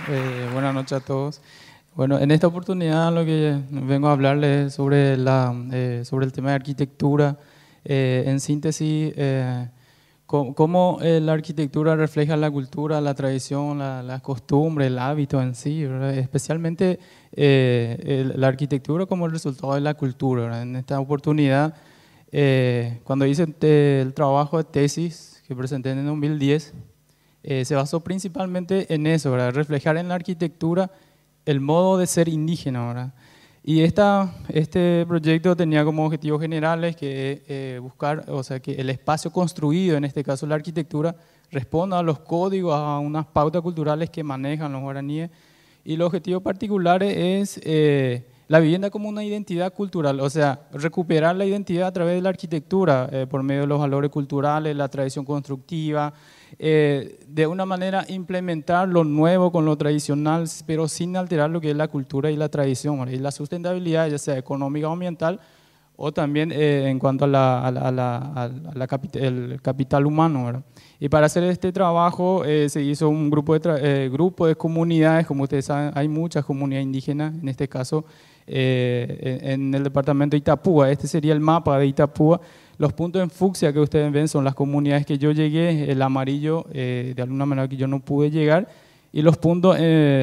Buenas noches a todos. Bueno, en esta oportunidad lo que vengo a hablarles es sobre el tema de arquitectura. En síntesis, cómo la arquitectura refleja la cultura, la tradición, la costumbre, el hábito en sí, ¿verdad? Especialmente la arquitectura como el resultado de la cultura, ¿verdad? En esta oportunidad, cuando hice el trabajo de tesis que presenté en el 2010, se basó principalmente en eso, ¿verdad? Reflejar en la arquitectura el modo de ser indígena, ¿verdad? Y este proyecto tenía como objetivos generales que buscar, o sea, que el espacio construido, en este caso la arquitectura, responda a los códigos, a unas pautas culturales que manejan los guaraníes. Y los objetivos particulares es la vivienda como una identidad cultural, o sea, recuperar la identidad a través de la arquitectura, por medio de los valores culturales, la tradición constructiva, de una manera implementar lo nuevo con lo tradicional, pero sin alterar lo que es la cultura y la tradición, ¿verdad? Y la sustentabilidad, ya sea económica o ambiental, o también en cuanto a el capital humano, ¿verdad? Y para hacer este trabajo se hizo un grupo de comunidades, como ustedes saben, hay muchas comunidades indígenas, en este caso en el departamento de Itapúa. Este sería el mapa de Itapúa. Los puntos en fucsia que ustedes ven son las comunidades que yo llegué, el amarillo de alguna manera que yo no pude llegar, y los puntos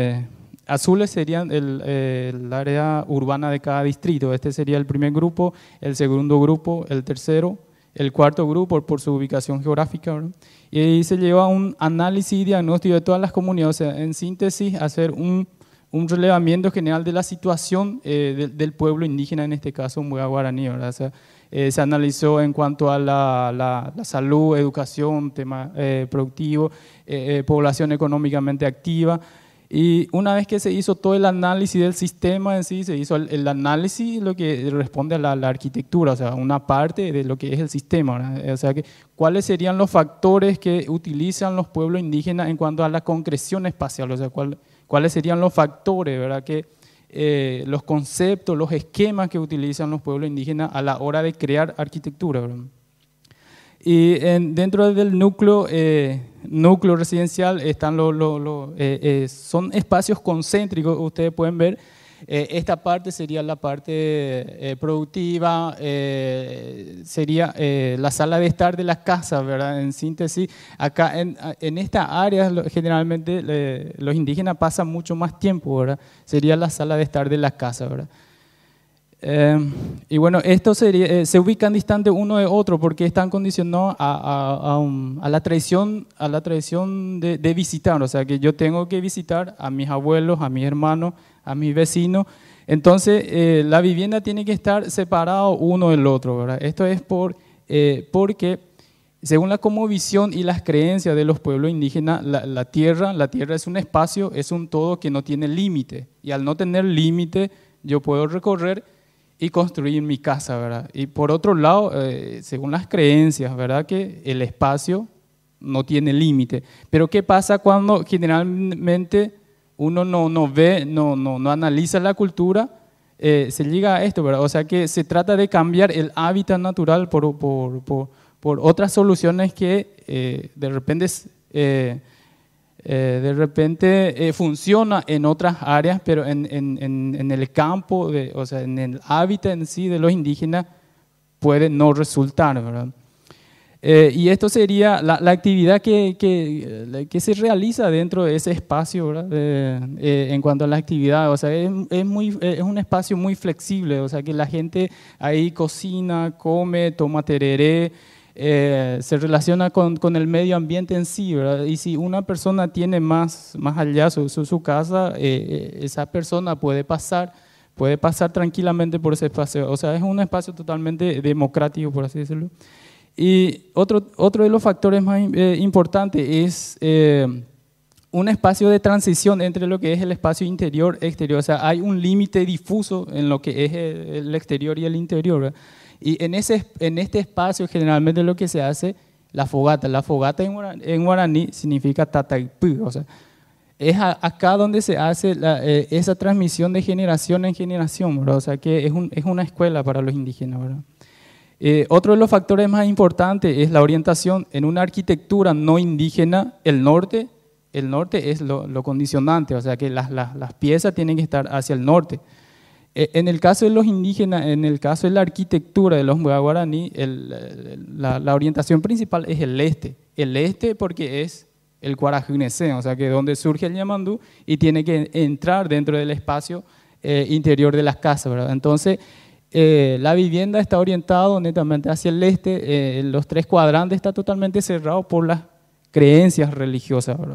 azules serían el área urbana de cada distrito. Este sería el primer grupo, el segundo grupo, el tercero, el cuarto grupo por su ubicación geográfica, ¿verdad? Y ahí se lleva un análisis y diagnóstico de todas las comunidades, o sea, en síntesis, hacer un relevamiento general de la situación del pueblo indígena, en este caso Muega Guaraní, ¿verdad? O sea, se analizó en cuanto a la salud, educación, tema productivo, población económicamente activa. Y una vez que se hizo todo el análisis del sistema en sí, se hizo el análisis, lo que responde a la arquitectura, o sea, una parte de lo que es el sistema, ¿verdad? O sea, cuáles serían los factores que utilizan los pueblos indígenas en cuanto a la concreción espacial, o sea, cuáles serían los factores, ¿verdad? Los conceptos, los esquemas que utilizan los pueblos indígenas a la hora de crear arquitectura, ¿verdad? Y dentro del núcleo residencial están son espacios concéntricos, ustedes pueden ver. Esta parte sería la parte productiva, sería la sala de estar de las casas, ¿verdad? En síntesis, acá en esta área generalmente los indígenas pasan mucho más tiempo, ¿verdad? Sería la sala de estar de las casas, ¿verdad? Y bueno, esto se ubican distantes uno de otro porque están condicionados a la tradición de visitar, o sea que yo tengo que visitar a mis abuelos, a mis hermanos, a mis vecinos. Entonces la vivienda tiene que estar separado uno del otro, ¿verdad? Esto es porque según la cosmovisión y las creencias de los pueblos indígenas, la tierra es un espacio, es un todo que no tiene límite, y al no tener límite yo puedo recorrer y construir mi casa, ¿verdad? Y por otro lado, según las creencias, ¿verdad? Que el espacio no tiene límite. Pero ¿qué pasa cuando generalmente uno no analiza la cultura? Se llega a esto, ¿verdad? O sea que se trata de cambiar el hábitat natural por otras soluciones que de repente funciona en otras áreas, pero en el campo, o sea, en el hábitat en sí de los indígenas puede no resultar, ¿verdad? Y esto sería la actividad que se realiza dentro de ese espacio, ¿verdad? En cuanto a la actividad, o sea, es un espacio muy flexible, o sea, que la gente ahí cocina, come, toma tereré, se relaciona con el medio ambiente en sí, ¿verdad? Y si una persona tiene más allá su casa, esa persona puede pasar tranquilamente por ese espacio, o sea, es un espacio totalmente democrático, por así decirlo. Y otro de los factores más importantes es un espacio de transición entre lo que es el espacio interior-exterior, o sea, hay un límite difuso en lo que es el exterior y el interior, ¿verdad? Y en este espacio generalmente lo que se hace, la fogata en guaraní significa tataipú, o sea, es acá donde se hace esa transmisión de generación en generación, ¿verdad? O sea que es una escuela para los indígenas, ¿verdad? Otro de los factores más importantes es la orientación en una arquitectura no indígena. El norte el norte es lo condicionante, o sea que las piezas tienen que estar hacia el norte. En el caso de los indígenas, en el caso de la arquitectura de los Muegua guaraní, la orientación principal es el este porque es el Cuarajunecén, o sea que es donde surge el Ñamandú y tiene que entrar dentro del espacio interior de las casas, ¿verdad? Entonces, la vivienda está orientada netamente hacia el este, los 3 cuadrantes está totalmente cerrado por las creencias religiosas, ¿verdad?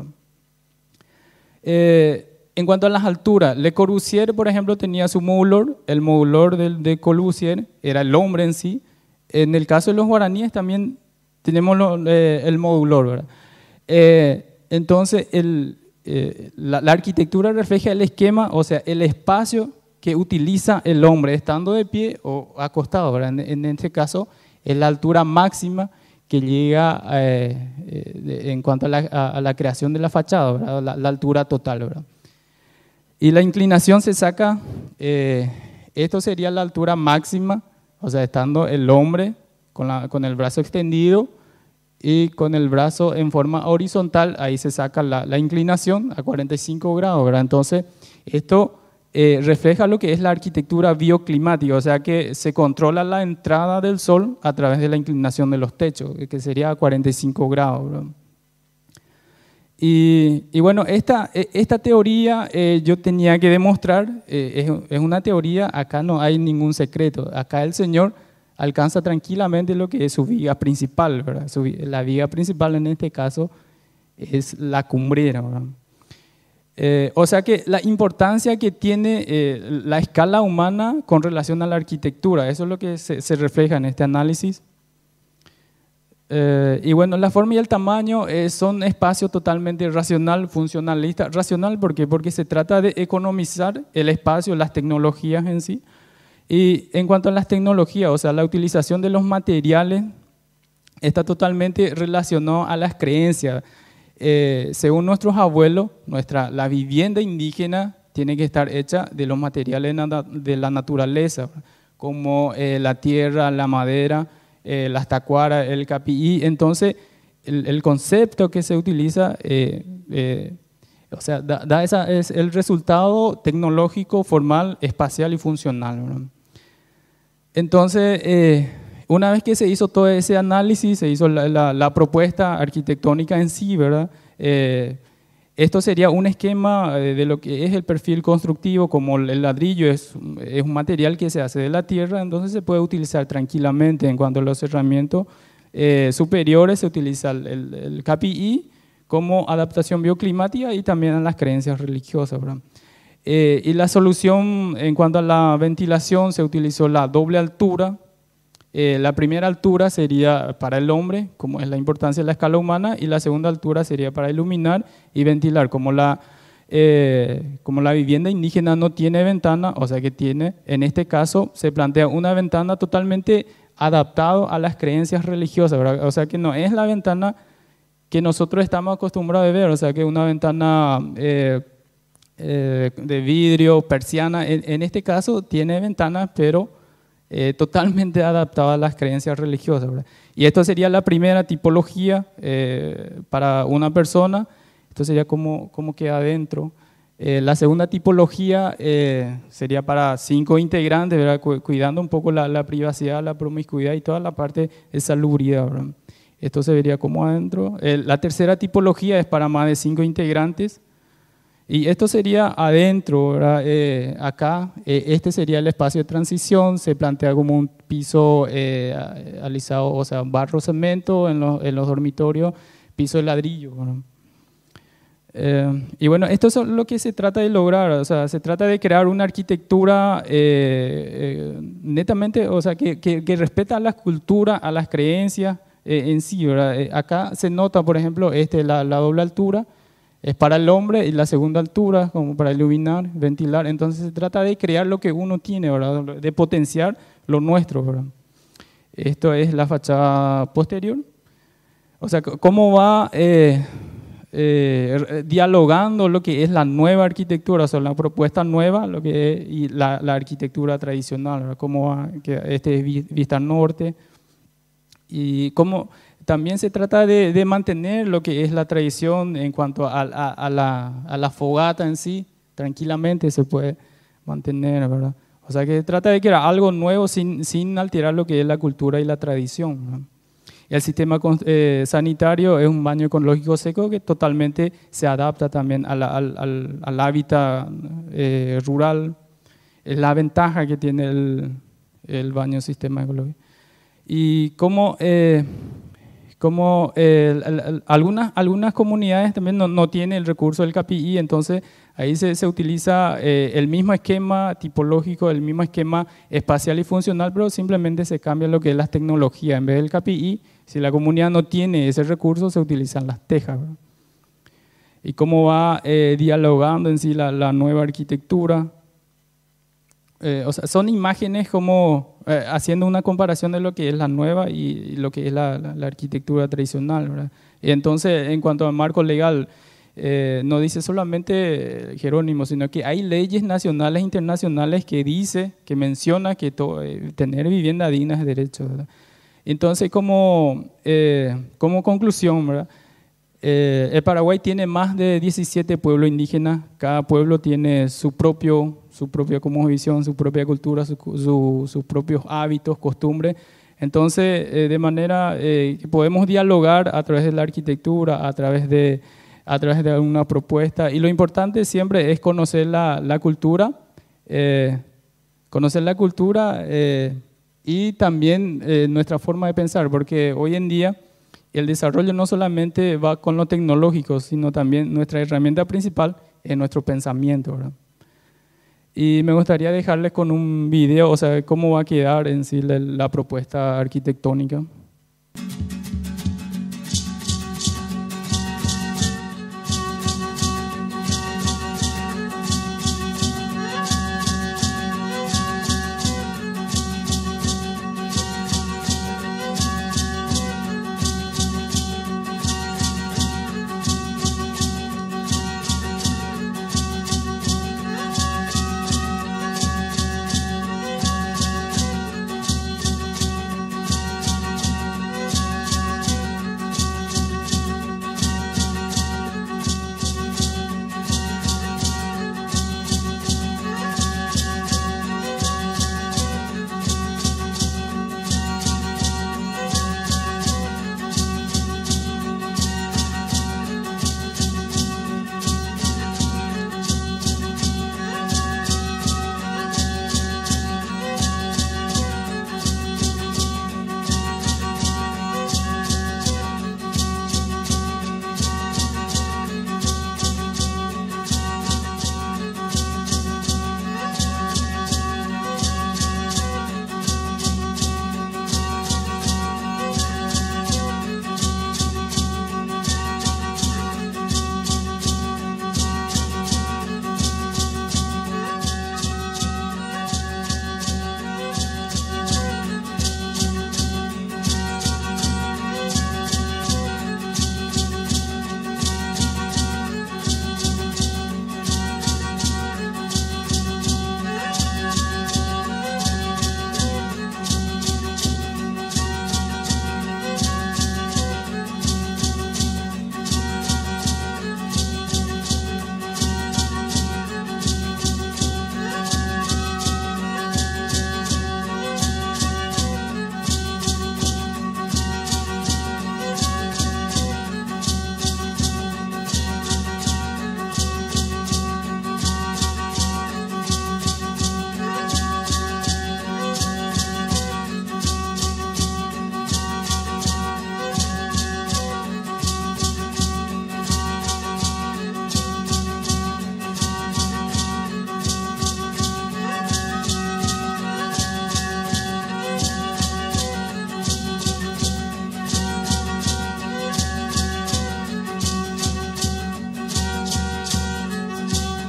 En cuanto a las alturas, Le Corbusier, por ejemplo, tenía su moulur, el moulur de Corbusier era el hombre en sí. En el caso de los guaraníes también tenemos el moulur, ¿verdad? Entonces, la arquitectura refleja el esquema, o sea, el espacio que utiliza el hombre, estando de pie o acostado, ¿verdad? En este caso, es la altura máxima que llega en cuanto a la creación de la fachada, ¿verdad? La altura total, ¿verdad? Y la inclinación se saca, esto sería la altura máxima, o sea, estando el hombre con el brazo extendido y con el brazo en forma horizontal, ahí se saca la inclinación a 45 grados, ¿verdad? Entonces, esto refleja lo que es la arquitectura bioclimática, o sea que se controla la entrada del sol a través de la inclinación de los techos, que sería a 45 grados, ¿verdad? Y bueno, esta teoría yo tenía que demostrar, es una teoría, acá no hay ningún secreto, acá el Señor alcanza tranquilamente lo que es su viga principal, ¿verdad? La viga principal en este caso es la cumbrera, ¿verdad? O sea que la importancia que tiene la escala humana con relación a la arquitectura, eso es lo que se refleja en este análisis. Y bueno, la forma y el tamaño son espacios totalmente racional, funcionalista. Racional, ¿por qué? Porque se trata de economizar el espacio, las tecnologías en sí. Y en cuanto a las tecnologías, o sea, la utilización de los materiales está totalmente relacionado a las creencias. Según nuestros abuelos, la vivienda indígena tiene que estar hecha de los materiales de la naturaleza, como la tierra, la madera, las tacuaras, el capií. Entonces, el concepto que se utiliza, o sea, es el resultado tecnológico, formal, espacial y funcional, ¿verdad? Entonces, una vez que se hizo todo ese análisis, se hizo la propuesta arquitectónica en sí, ¿verdad? Esto sería un esquema de lo que es el perfil constructivo, como el ladrillo es un material que se hace de la tierra, entonces se puede utilizar tranquilamente. En cuanto a los cerramientos superiores, se utiliza el KPI como adaptación bioclimática y también a las creencias religiosas, ¿verdad? Y la solución en cuanto a la ventilación, se utilizó la doble altura. La primera altura sería para el hombre, como es la importancia de la escala humana, y la segunda altura sería para iluminar y ventilar. Como la vivienda indígena no tiene ventana, o sea que en este caso se plantea una ventana totalmente adaptada a las creencias religiosas, ¿verdad? O sea que no es la ventana que nosotros estamos acostumbrados a ver, o sea que una ventana de vidrio, persiana, en este caso tiene ventanas, pero totalmente adaptada a las creencias religiosas, ¿verdad? Y esto sería la primera tipología para una persona. Esto sería como queda adentro. La segunda tipología sería para 5 integrantes, ¿verdad? Cuidando un poco la privacidad, la promiscuidad y toda la parte de salubridad, ¿verdad? Esto se vería como adentro. La tercera tipología es para más de 5 integrantes. Y esto sería adentro, ¿verdad? Acá, este sería el espacio de transición, se plantea como un piso alisado, o sea, barro, cemento en los dormitorios, piso de ladrillo, ¿verdad? Y bueno, esto es lo que se trata de lograr, o sea, se trata de crear una arquitectura netamente, o sea, que respeta a la cultura, a las creencias en sí, ¿verdad? Acá se nota, por ejemplo, la doble altura, es para el hombre, y la segunda altura como para iluminar, ventilar. Entonces se trata de crear lo que uno tiene, ¿verdad? De potenciar lo nuestro, ¿verdad? Esto es la fachada posterior. O sea, cómo va dialogando lo que es la nueva arquitectura, o sea, la propuesta nueva, lo que es, y la arquitectura tradicional, ¿verdad? Cómo va, que este es vista norte. Y cómo también se trata de mantener lo que es la tradición en cuanto a la fogata en sí, tranquilamente se puede mantener, ¿verdad? O sea que trata de crear algo nuevo sin alterar lo que es la cultura y la tradición, ¿verdad? El sistema sanitario es un baño ecológico seco que totalmente se adapta también al hábitat rural. Es la ventaja que tiene el baño sistema ecológico. Y algunas comunidades también no tienen el recurso del KPI, entonces ahí se utiliza el mismo esquema tipológico, el mismo esquema espacial y funcional, pero simplemente se cambia lo que es las tecnologías. En vez del KPI, si la comunidad no tiene ese recurso, se utilizan las tejas, ¿verdad? Y cómo va dialogando en sí la nueva arquitectura. O sea, son imágenes como haciendo una comparación de lo que es la nueva y lo que es la arquitectura tradicional, ¿verdad? Y entonces, en cuanto al marco legal, no dice solamente Jerónimo, sino que hay leyes nacionales e internacionales que menciona que tener vivienda digna es derecho, ¿verdad? Entonces, como conclusión, ¿verdad? El Paraguay tiene más de 17 pueblos indígenas, cada pueblo tiene su propia cosmovisión, su propia cultura, sus propios hábitos, costumbres. Entonces, de manera que podemos dialogar a través de la arquitectura, a través de alguna propuesta. Y lo importante siempre es conocer la cultura, y también nuestra forma de pensar, porque hoy en día el desarrollo no solamente va con lo tecnológico, sino también nuestra herramienta principal es nuestro pensamiento, ¿verdad? Y me gustaría dejarles con un video, o sea, cómo va a quedar en sí la propuesta arquitectónica.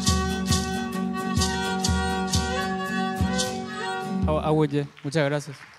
Muchas gracias.